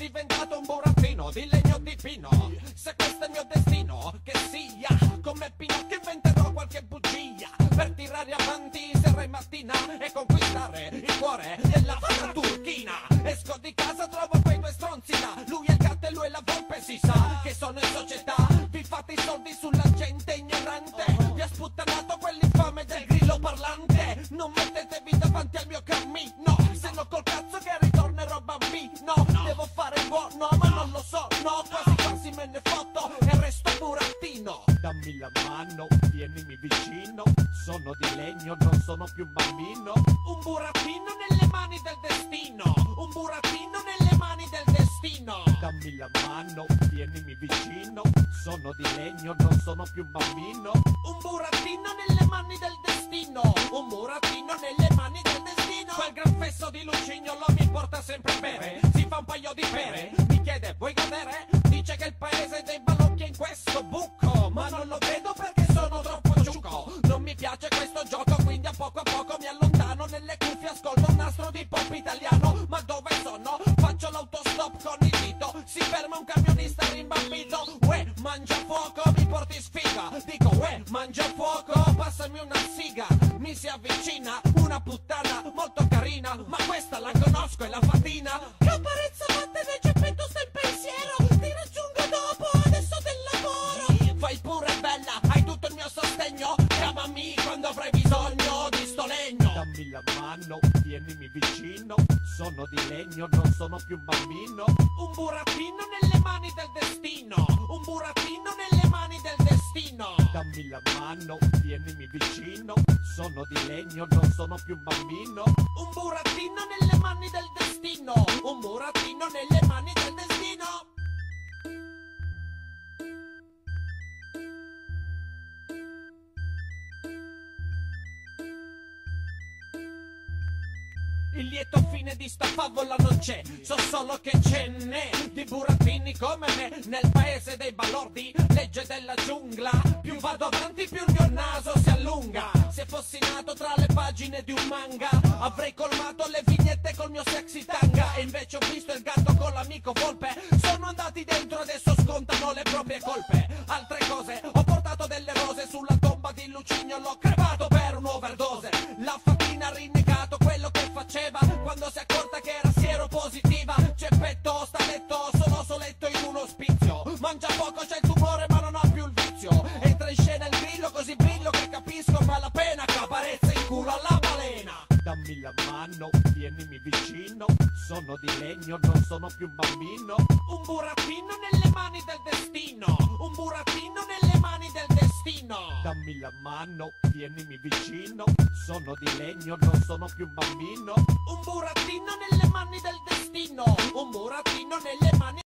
diventato un burattino di legno di pino. Se questo è il mio destino, che sia come Pinocchio, inventerò qualche bugia per tirare avanti sera e mattina e conquistare il cuore della fata turchina. Esco di casa, trovo quei due stronzi là, lui è il gatto e lui è la volpe, si sa che sono in società. Vi fate i soldi sulla gente ignorante, vi ha sputtanato quell'infame del grillo parlante. Non mettetevi davanti al mio cammino, se no col cazzo che ritornerò bambino. Devo fare buono ma non lo so, no, quasi quasi me ne fotto e resto burattino. Dammi la mano, tienimi vicino, sono di legno, non sono più un bambino. Un burattino nelle mani del destino, un burattino nelle mani del destino. Dammi la mano, tienimi vicino, sono di legno, non sono più un bambino. Un burattino nelle mani del destino, un burattino nelle mani del destino. Quel gran fesso di Lucignolo mi porta sempre a bere, si fa un paio di pere, mi chiede vuoi godere? Dice che il paese dei balocchi è in questo buco, ma non lo vedo perché sono troppo ciucco. Non mi piace questo gioco, quindi a poco mi allontano. Nelle cuffie ascolto un nastro di pop italiano. Ma dove sono? Faccio l'autostop con il dito, si ferma un camionista rimbambito. Uè, mangia fuoco, mi porti sfiga. Dico uè, mangia fuoco, passami una siga. Mi si avvicina una puttana molto carina, ma questa la conosco, è la fatina. Che apparenza vattene, geppetto sta in pensiero, ti raggiungo dopo, adesso del lavoro. Fai pure bella, hai tutto il mio sostegno, chiamami quando avrai bisogno di sto legno. Dammi la mano, tienimi vicino, sono di legno, non sono più un bambino. Un burattino nelle mani del destino, un burattino nelle mani del destino. Dammi la mano, tienimi vicino, sono di legno, non sono più un bambino. Un burattino nelle mani del destino, un burattino nelle mani del destino. Il lieto fine di sta favola non c'è, so solo che ce n'è di burattini come me nel paese dei balordi, legge della giungla. Più vado avanti più il mio naso si allunga. Se fossi nato tra le pagine di un manga avrei colmato le vignette col mio sexy tanga. E invece ho visto il gatto con l'amico volpe, sono andati dentro adesso scontano le proprie colpe. Altre cose, ho portato delle rose sulla tomba di Lucignolo, crepato per un'overdose. La fatina ha rinnegato quello che faceva quando si è accorta che era sieropositiva. Geppetto sta letto, sono soletto in un ospizio, mangia poco, c'è il tumore ma non ha più il vizio. Entra in scena il grillo, così brillo che capisco malapena che aparezza in culo alla balena. Dammi la mano, tienimi vicino, sono di legno, non sono più un bambino. Un burattino nelle mani del destino, un burattino nelle mani del destino. Dammi la mano, tienimi vicino, sono di legno, non sono più un bambino. Un burattino nelle mani del destino, un burattino nelle mani